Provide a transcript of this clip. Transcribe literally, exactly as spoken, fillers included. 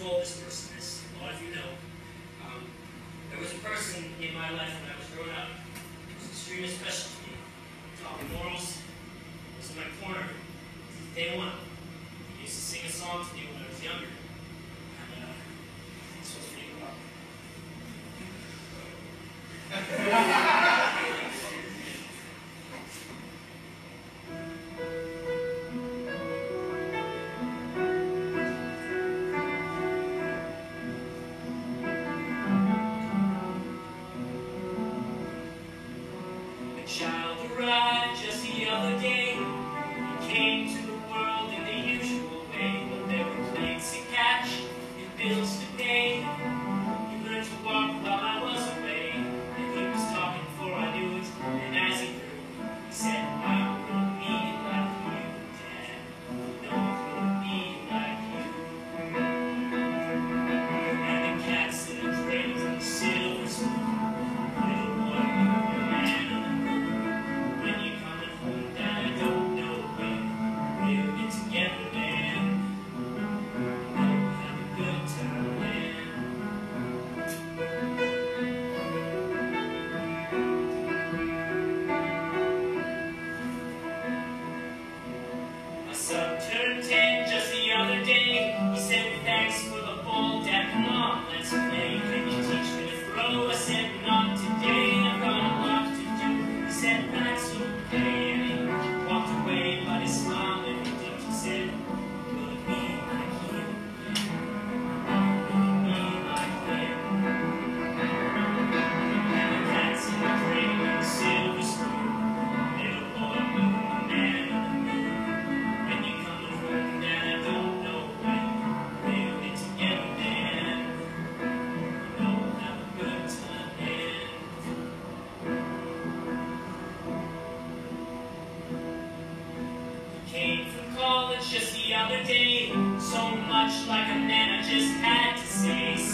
told this person this. A lot of you know. Um, there was a person in my life when I was growing up who was extremely special to me. Talking morals, was in my corner since day one. He used to sing a song to me when I was younger. And uh, this was pretty well. A child arrived just the other day. He came to the world in the usual way. But there were plates to catch and bills to pay. He learned to walk while I was away. And he was talking before I knew it. And as he grew, he said, I will be like you, Dad. No, I will be like you. And the cats in the cradle and the silver spoon. Little boy, you're a man on the moon. When you're coming home, Dad, I don't know when. We'll get together, man. We'll have a good time, man. My son turned ten just the other day. He said, thanks for the ball, Dad, come on, let's play. Can you teach me to throw? I said, not today, I've got a lot to do. He said, that's okay. And he walked away, but he smiled and he looked and said, will it be like you? Will it be like them? And the cats in the cradle and the silver spoon. Little boy, you're a man on the moon. When you're coming home, Dad, I don't know when. We'll get together, man. You know, have a good time, man. He came from college just the other day. So much like a man, I just had to say.